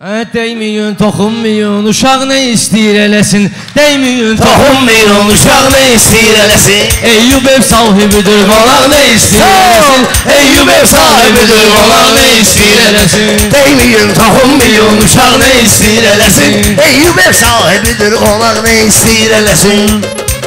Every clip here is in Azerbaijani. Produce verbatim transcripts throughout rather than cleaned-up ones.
Deyməyin, toxunmayın, uşaq nə istəyir eləsin. Deyməyin, toxunmayın, uşaq nə istəyir eləsin. Eyyub ev sahibidir, qonaq nə istəyir eləsin. Eyyub ev sahibidir, qonaq nə istəyir eləsin. Deyməyin, toxunmayın, uşaq nə istəyir eləsin. Eyyub ev sahibidir, qonaq nə istəyir eləsin.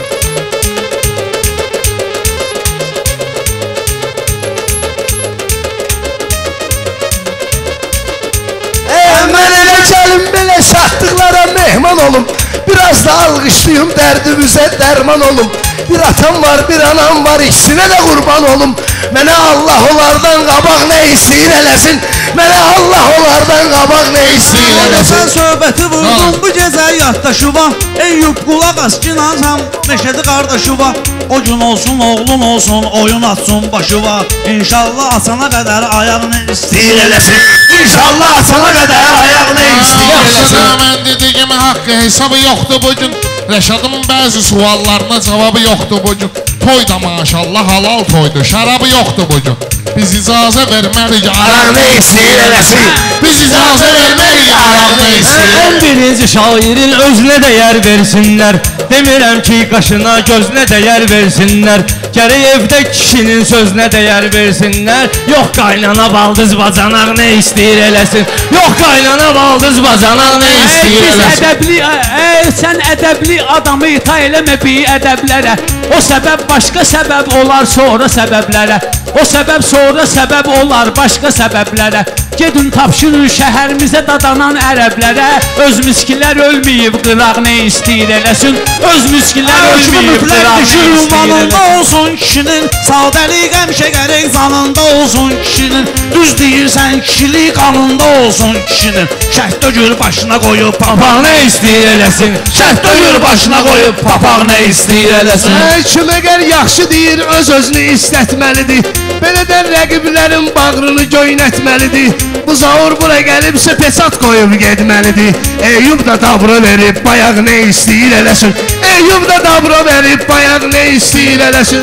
Belə şahtıqlara mehman olum. Biraz da alqışlayım, dərdimizə dərman olum. Bir atam var, bir anam var, ikisine de kurban olum. Mənə Allah onlardan qabaq nə istəyir eləsin. Mənə Allah onlardan qabaq nə istəyir eləsin. Sən söhbəti vurdun bu gecə yaddaşıva. Eyyub qulaq as ki nazam, Məşədi qardaşıva. O gün olsun, oğlun olsun, oyun atsın başıva. İnşallah açana qədər ayağını istəyir eləsin. İnşallah açana qədər ayağını istəyir eləsin. Mən dediyim haqqı hesabı yoxdur bugün. Rəşadın bəzi suallarına cavabı yoxdur bugün. Toy da maşallah halal toydur, şərabı yoxdur bugün. Biz icazə vermərik, araq nə istəyir eləsin. Biz icazə vermərik, araq nə istəyir. Ən birinci şairin özünə dəyər versinlər. Demirəm ki qaşına gözünə dəyər versinlər. Gərək evdə kişinin sözünə dəyər versinlər. Yox qaynana baldız bacanaq nə istəyir eləsin. Yox qaynana baldız bacanaq nə istəyir eləsin. Ədəbli, ey sən ədəbli adamı ita eləmə bi ədəblərə. O səbəb başqa səbəb olar sonra səbəblərə. O səbəb sonra səbəb olar başqa səbəblərə. Gedin tapşırın şəhərimizə dadanan ərəblərə. Öz miskilər ölməyib qıraq nə istəyir eləsin. Öz miskilər ölməyib qıraq nə istəyir eləsin. Olsun kişinin sadəlik həmişə gərək zanında olsun kişinin. Düz deyirsən kişilik qanında olsun kişinin. Şəhd dögür başına qoyub papaq nə istəyir eləsin. Şəhd dögür başına qoyub papaq nə istəyir eləsin. Kim əgər yaxşı deyir öz-özünü istətməlidir. Belədən rəqiblərin bağrını göynətməlidir. Bu zavur bura gəlibsə pesat qoyub getməlidir. Eyyub da dabra verib bayaq nə istəyir eləsin. Eyyub da dabra verib bayaq nə istəyir eləsin.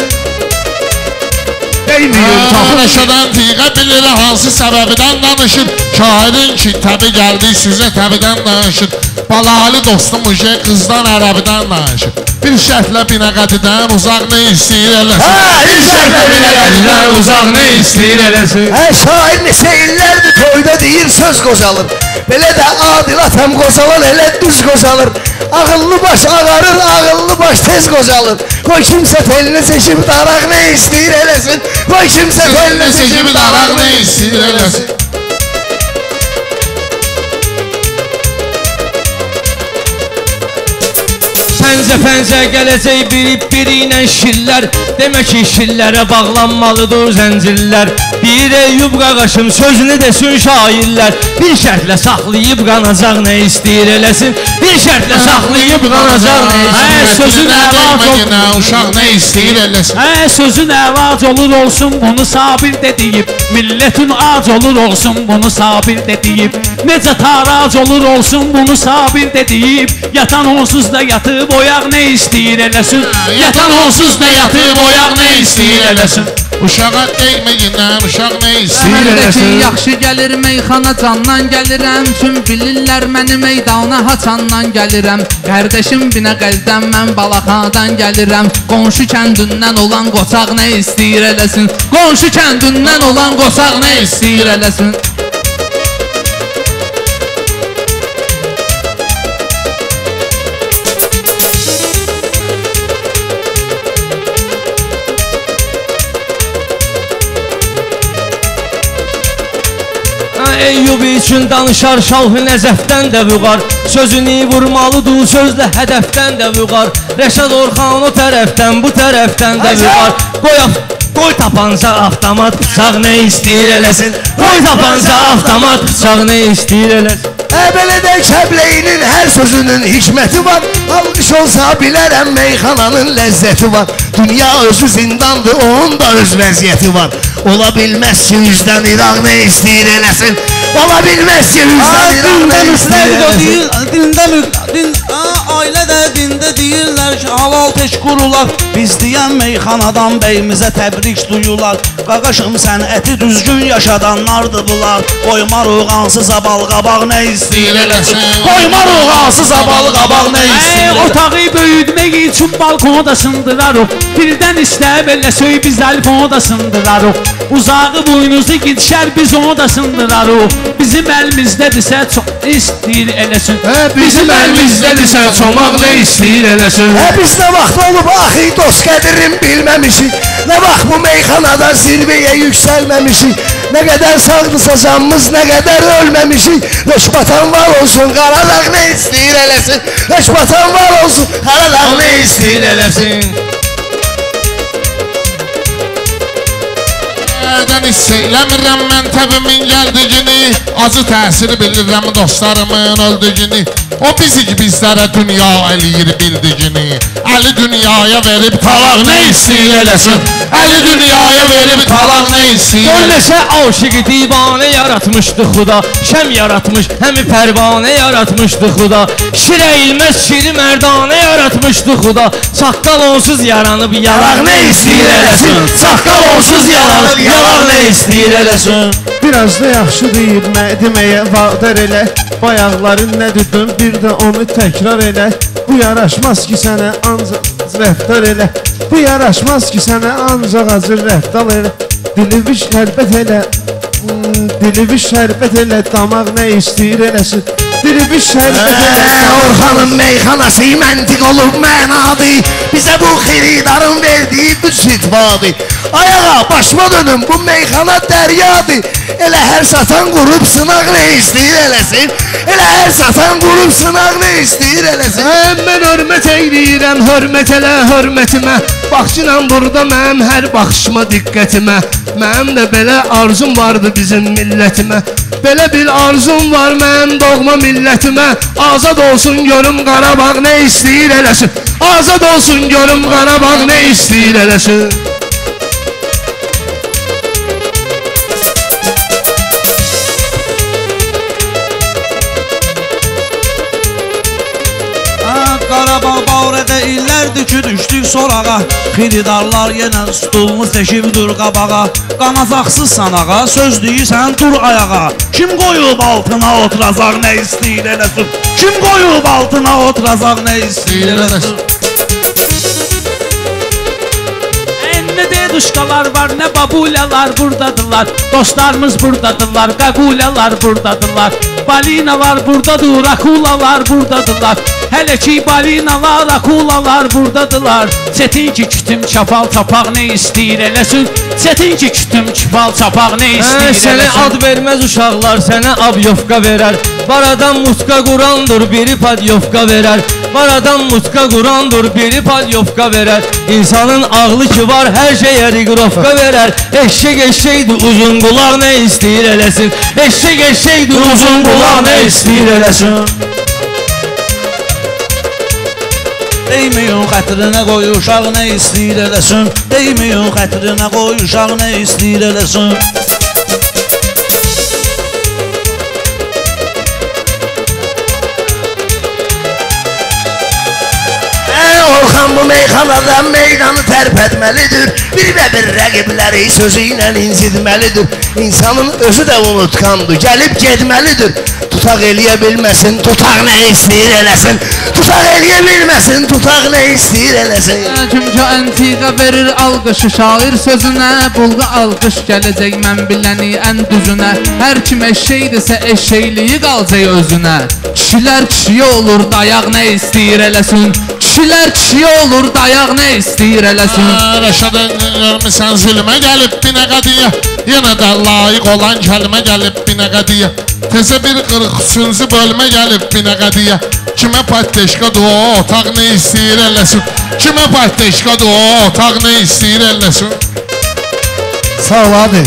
Rəşadan tiqə bilir hansı səbəbidən danışır. Şairin ki təbi gəldi sizə təbidən danışır. Balalı dostum uje qızdan ərəbidən danışır. Bir şərtlə binəqədidən uzaq nə istəyir eləsin. Bir şərtlə binəqədidən uzaq nə istəyir eləsin. Şair neçə illərdir toyda deyir söz qocalır. Belə də adil atam qocalan elə düz qocalır. Ağıllı baş ağarır, ağıllı baş tez qocalır. Qoy kimsə telinə çəkib daraq nə istəyir eləsin. Qoy kimsə telinə çəkib daraq nə istəyir eləsin. Pəncə-pəncə gələcək biri-biri ilə şillər. Demək ki şillərə bağlanmalıdır zəncirlər. Bir Eyyub qaqaşım sözünü desin şairlər. Bir şərtlə saxlayıb qanacaq nə istəyir eləsin. Bir şərtlə saxlayıb qanacaq nə istəyir eləsin. Sözün əlac olur, uşaq nə istəyir eləsin. Hə, sözün əlac olur olsun bunu sabir də deyib. Millətin ac olur olsun bunu sabir də deyib. Necə tarac olur olsun bunu sabir də deyib. Yatan onsuz da yatıb oyaq nə istəyir eləsin. Yatan onsuz da yatıb oyaq nə istəyir eləsin. Uşağa deyməyindən uşaq nə istəyir eləsin. Yaxşı gəlir meyxana candan gəlirəm. Tüm bilirlər məni meydana haçandan gəlirəm. Qardaşım binə qəldən mən balaxadan gəlirəm. Qonşu kəndindən olan qoçaq nə istəyir eləsin. Qonşu kəndindən olan qoçaq nə istəyir eləsin. Eyyub üçün danışar şalhı nəzəfdən də vüqar. Sözünü vurmalıdır sözlə hədəfdən də vüqar. Rəşad Orxan o tərəfdən bu tərəfdən də vüqar. Qoy, qoy tapanca avtomat bıçaq nə istəyir eləsin. Qoy tapanca avtomat bıçaq nə istəyir eləsin. Belə də Kəbləyinin hər sözünün hikməti var. Alqış olsa bilərəm meyxananın ləzzəti var. Dünya özü zindandır, onun da öz vəziyyəti var. Ola bilməz ki üzdən İraq nə istəyir eləsin. Ola bilməz ki üzdən İraq nə istəyir eləsin. Dində, ailə də dində deyirlər tək halal tək qurular. Biz deyən meyxanadan bəyimizə təbrik duyular. Qaqaşım sənəti düzgün yaşadanlardır bunlar. Qoymar uğansız abal qabaq nə istəyir eləsin. Qoymar uğansız abal qabaq nə istəyir eləsin. Otağı böyütmək üçün balkonu da sındırarıq. Birdən istəyib elə söy biz əlifonu da sındırarıq. Uzağı boynuzu gidişər biz onu da sındırarıq. Bizim əlimizdədirsə çox istəyir eləsin. Bizim əlimizdədirsə çomaq nə istəyir eləsin. Biz nə vaxt olub axı dost qədrin bilməmişik. Nə vaxt bu meyxanada zirvəyə yüksəlməmişik. Nə qədər sağdırsa canımız, nə qədər ölməmişik. Rəşbatan var olsun, Qaradağ nə istəyir eləsin. Rəşbatan var olsun, Qaradağ nə istəyir eləsin. Nədən hiss eləmirəm mən təbimin gəldiyini. Acı təsiri bilirəm dostlarımın öldüyünü. O bizik bizlərə dünya eləyir bildiyini. Əli dünyaya verib talaq nə istəyir eləsin. Əli dünyaya verib talaq nə istəyir eləsin. Neçə aşıqı divanə yaratmışdı Xuda. Şəm yaratmış, həmi pərvanə yaratmışdı Xuda. Şir əyilməz şiri mərdanə yaratmışdı Xuda. Saqqal onsuz yaranıb yalaq nə istəyir eləsin. Saqqal onsuz yaranıb yalaq nə istəyir eləsin. Biraz da yaxşı deyir mə deməyə vadar elə. Bayaqların nə düdün bir də onu təkrar elə. Bu yaraşmaz ki sənə ancaq rəftar elə. Bu yaraşmaz ki sənə ancaq acır rəftar elə. Dilivi şərbət elə, dilivi şərbət elə, damaq nə istəyir eləsin. Dilivi şərbət elə. Orxanın meyxanası məntiq olub mənadı. Bizə bu xiridarın verdiyi bu sitvadı. Ayağa başma dönüm bu meyxana dəryadır. Elə hər satan qurub sınaq nə istəyir eləsin. Elə hər satan qurub sınaq nə istəyir eləsin. Mən hörmət eyləyirəm, hörmət elə hörmətimə. Baxçınam burada mənim hər baxışıma diqqətimə. Mənim də belə arzum vardı bizim millətimə. Belə bir arzum var mənim doğma millətimə. Azad olsun görüm Qarabağ nə istəyir eləsin. Azad olsun görüm Qarabağ nə istəyir eləsin. Qarabağ Bağrədə illərdir ki düşdük sorağa. Xiridarlar yenə stulunu seçibdir qabağa. Qanacaqsız sanağa söz deyirsən dur ayağa. Kim qoyub altına oturacaq nə istəyir eləsin. Kim qoyub altına oturacaq nə istəyir eləsin. Nə deduşkalar var, nə babulalar buradadılar. Dostlarımız buradadılar, qaqulalar buradadılar. Balinalar buradadır, akulalar buradadılar. Hələ ki balinalar, akulalar buradadılar. Çetin ki kütüm çapal tapaq nə istəyir eləsin. Çetin ki kütüm çapal tapaq nə istəyir eləsin. Sənə ad verməz uşaqlar, sənə abyofka verər. Var adam mutka qurandır, biri padyofka verər. Var adam mutka qurandır, biri padyofka verər. İnsanın ağlı ki var, hər şeyə riqrofka verər. Eşşək eşşəkdir, uzun qulaq nə istəyir eləsin. Eşşək eşşəkdir, uzun qulaq nə istəyir eləsin. Deyməyin xətrinə qoy uşaq nə istəyir eləsin. Deyməyin xətrinə qoy uşaq nə istəyir eləsin. Orxan bu meyxanada meydanı tərpətməlidir. Bir və bir rəqibləri sözü ilə incidməlidir. İnsanın özü də unutqandır, gəlib gedməlidir. Tutaq eləyə bilməsin, tutaq nə istəyir eləsin. Tutaq eləyə bilməsin, tutaq nə istəyir eləsin. Çünki antiqa verir alqışı şair sözünə. Bulqa alqış gələcək mən biləni ən düzünə. Hər kim eşşəkdirsə eşşəkliyi qalacaq özünə. Kişilər kişiyə olur, dayaq nə istəyir eləsin. Kişilər kişiyə olur, dayaq nə istəyir eləsin. Rəşad görmüsən zülmə gəlib binə qədiyə. Yenə də layiq olan kəlmə gəlib binə qədiyə. Təzə bir qırıq üçüncü bölmə gəlib binə qədiyə. Kimə patdeşkadır o otaq nə istəyir eləsin. Kimə patdeşkadır o otaq nə istəyir eləsin. Sağ ol abi.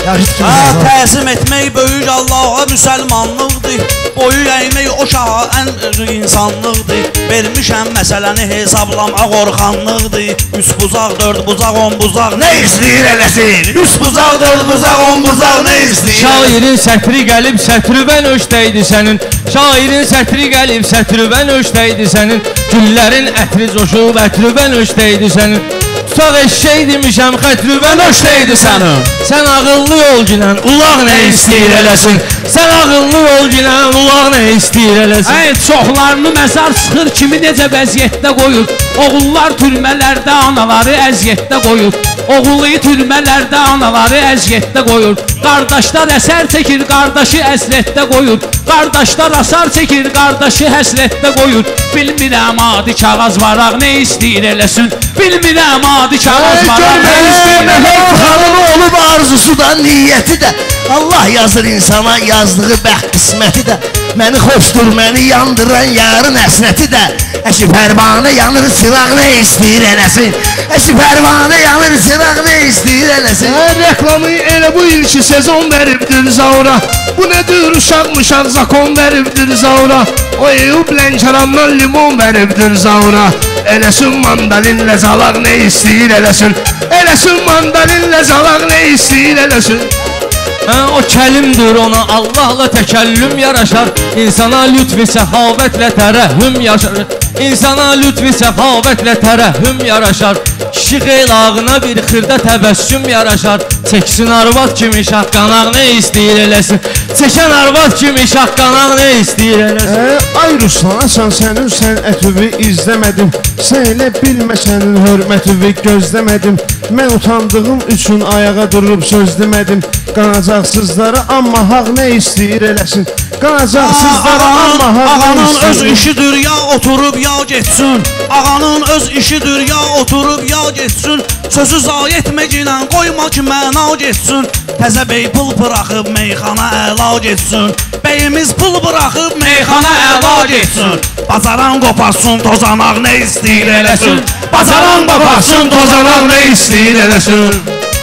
Yaxşı Ha, təzim etmək böyük Allaha müsəlmanlıqdır. Boyu əymək o şaha ən insanlıqdır. Vermişəm məsələni hesablamaq orxanlıqdır. Üç buzaq, dörd buzaq, on buzaq. Nə istəyir eləsin? Üç buzaq, dörd buzaq, on buzaq nə istəyir? Şairin sətri gəlib, sətrübən öşdəydi sənin. Şairin sətri gəlib, sətrübən öşdəydi sənin. Güllərin ətri coşub, ətrübən öşdəydi sənin. Tutaq eşşək demişəm, xətrübən öşdəydi sənin. Sən ağıllı ol ginən, ulaq nə istəyir eləsin. Sən ağıllı ol ginən, ulaq nə istəyir eləsin. Ey, çoxlarını məzar çıxır kimi necə vəziyyətdə qoyur. Oğullar türmələrdə anaları əziyyətdə qoyur. Oğulu türmələrdə anaları əziyyətdə qoyur. Qardaşlar əsər çəkir, qardaşı əsrətdə qoyur. Qardaşlar asar çəkir, qardaşı həsrətdə qoyur. Bilmirəm adi kağız varaq nə istəyir eləsin. Bilmirəm adi kağız varaq nə istəyir eləsin. Xanım olub arzusu da, niyyəti də. Allah yazır insana yazdığı bəxt qisməti də. Məni xoşdur, məni yandıran yarın əsnəti də. Əşi pərvanə yanır, çıraq nə istəyir eləsin. Əşi pərvanə yanır, çıraq nə istəyir eləsin. Reklamı elə bu ilki sezon veribdir zaura. Bu nədir uşaq uşaq zakon veribdir zaura. O Eyüp Lənkərandan limon veribdir zaura. Eləsin mandalinlə zalaq nə istəyir eləsin. Eləsin mandalinlə zalaq nə istəyir eləsin. Hə, o kəlimdir ona Allahla təkəllüm yaraşar. İnsana lütfi səxavətlə tərəhhüm yaşar. İnsana lütfi səxavətlə tərəhhüm yaraşar. Kişi xeylağına bir xırda təbəssüm yaraşar. Çəksin arvad kimi şaqqanaq nə istəyir eləsin. Çəkən arvad kimi şaqqanaq nə istəyir eləsin. Ə, ay Ruslanasan sənin sənətüvi izləmədim. Sən elə bilmə sənin hörmətüvi gözləmədim. Mən utandığım üçün ayağa durub söz demədim. Qanacaqsızlara amma haq nə istəyir eləsin. Qanacaqsızlara amma haq nə Ağanın istəyir. öz işidir ya oturub ya getsin. Ağanın öz işidir ya oturub ya getsin. Sözü zayi etməklə qoyma ki məna getsin. Təzə bey pul bıraxıb meyxana əla getsin. Beyimiz pul bıraxıb meyxana əla getsin. Bazaran qoparsın tozanaq nə istəyir eləsin. Bazaran qoparsın tozanaq nə istəyir eləsin.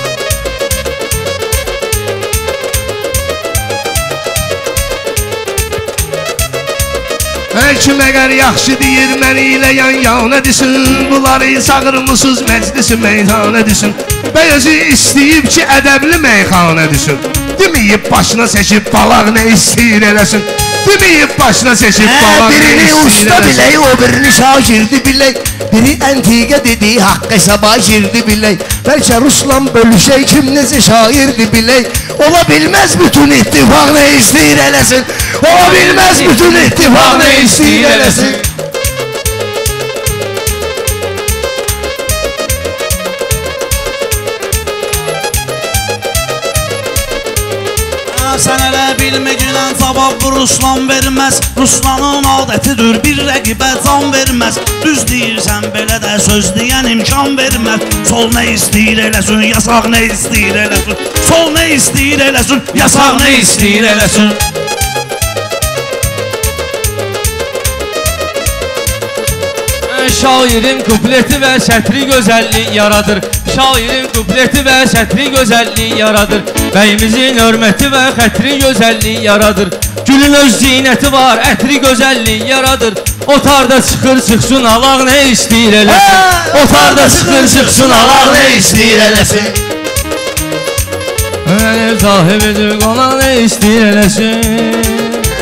Bəlkə məgər yaxşı deyir məni ilə yan-yana desin. Bunları çağırmısınız məclisi meyxana desin. Bəyəzi istəyib ki ədəbli meyxana desin. Deməyib başına seçib balaq nə istəyir eləsin. Deməyib başına seçib balaq nə Birini istəyir usta eləsin. bilək, o birini şagirdi bilək. Biri əntiqə dediyi haqq hesaba girdi bilək. Bəlkə Ruslan bölüşək kim necə şairdi bilək. Ola bilməz bütün ittifaq nə istəyir eləsin. Ola bilməz bütün ittifaq nə istəyir eləsin. Sən elə bilməklə cavab Ruslan verməz. Ruslanın adətidir bir rəqibə can verməz. Düz deyirsən belə də söz deyən imkan verməz. Sol nə istəyir eləsin, yasaq nə istəyir eləsin. Sol nə istəyir eləsin, yasaq nə istəyir eləsin. Şairin kupleti və sətri gözəllik yaradır. Şairin kupleti və sətri gözəllik yaradır. Bəyimizin hörməti və xətri gözəllik yaradır. Gülün öz zinəti var, ətri gözəllik yaradır. Otarda çıxır çıxsın alaq nə istəyir eləsin. Otarda çıxır çıxsın alaq nə istəyir eləsin. Mənim sahibidir qonaq nə istəyir eləsin.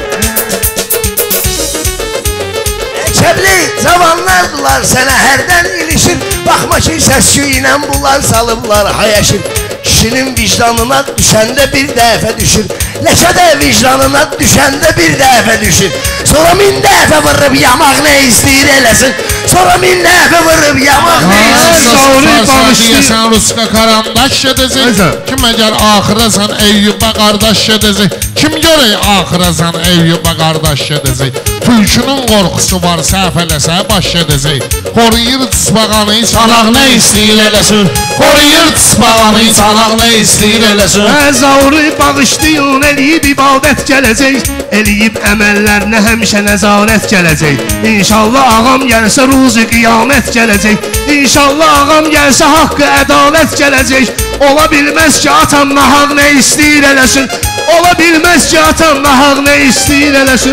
Kəbli cavanlardılar sənə hərdən ilişir. Baxma ki səskü ilə bunlar salıblar hayaşır. Kişinin vicdanına düşəndə bir dəfə düşür. Ləkə də vicdanına düşəndə bir dəfə düşür. Sonra min dəfə vırıb yamaq nə istəyir eləsin. Sonra min dəfə vırıb yamaq nə istəyir. Deyəsən Ruska karandaş edəcək. Kim əgər axırasan Eyyub'a qardaş edəcək. Kim görək axırasan Eyyub'a qardaş edəcək. Tülkünün qorxusu var, səhv eləsə baş edəcək. Qoruyur tısbağanı, çanaq nə istəyir eləsin. Qoruyur tısbağanı, çanaq nə istəyir eləsin. Zauru bağışlayın, eləyib ibadət gələcək. Eləyib əməllərinə həmişə nəzarət gələcək. İnşallah ağam gəlsə ruzi qiyamət gələcək. İnşallah ağam gəlsə haqqı ədalət gələcək. Ola bilməz ki atam nahaq nə istəyir eləsin. Ola bilməz ki atam nahaq nə istəyir eləsin.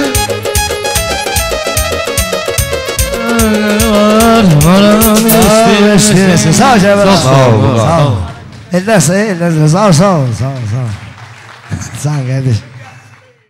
Sağ ol Cəbəl. Sağ ol. Elləsə, elləsə. Sağ ol, sağ ol. Sağ ol, sağ ol. Sağ ol, qardeş.